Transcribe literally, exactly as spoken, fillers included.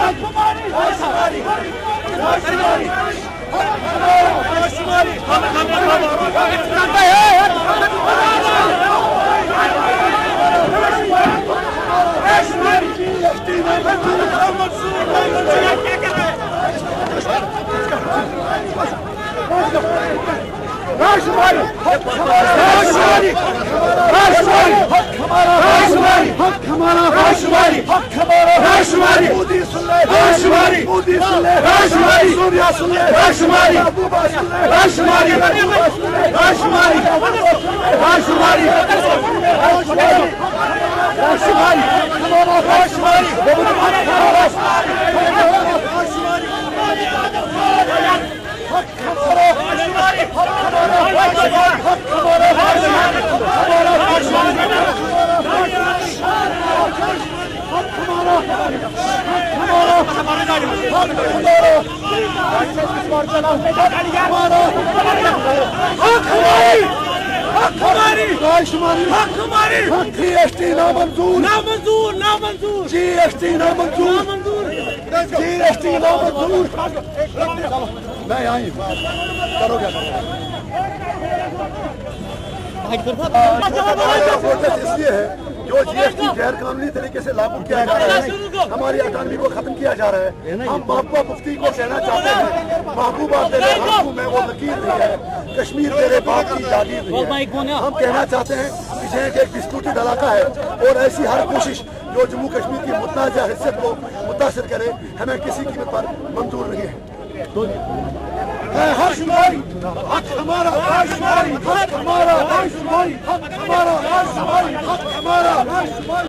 राष्ट्रवादी राष्ट्रवादी राष्ट्रवादी राष्ट्रवादी हमारा राष्ट्रवादी हमारा राष्ट्रवादी मोदी सुन ले राष्ट्रवादी मोदी सुन ले राष्ट्रवादी सूर्या सुन ले राष्ट्रवादी राष्ट्रवादी राष्ट्रवादी राष्ट्रवादी राष्ट्रवादी राष्ट्रवादी हमारा जीएसटी नामंजूर नामंजूर नामंजूर जीएसटी नामंजूर नामंजूर जीएसटी नामंजूर मैं यहाँ ही करो क्या इसलिए है जो जीएसटी गैर कानूनी तरीके से लागू किया जा रहा है, हमारी इकॉनमी को खत्म किया जा रहा है। हम महबूबा मुफ्ती को कहना चाहते हैं, महबूबा तेरे हाथों में वो लकीर नहीं है, कश्मीर तेरे बाप की जागीर नहीं है। हम कहना चाहते हैं कि यह एक डिस्प्यूटेड इलाका है और ऐसी हर कोशिश जो जम्मू कश्मीर की मुतनाज़ा हिस्से को मुतासर करे, हमें किसी कीमत पर मंजूर नहीं है। हक हमारा हक हमारा हक हमारा हक हमारा हक हमारा हक हमारा